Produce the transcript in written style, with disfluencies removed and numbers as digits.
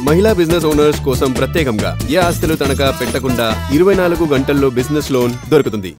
మహిళా business owners కోసం ప్రత్యేకంగా ఏ ఆస్తులు తనఖా పెట్టకుండా 24 గంటల్లో బిజినెస్ లోన్ దొరుకుతుంది.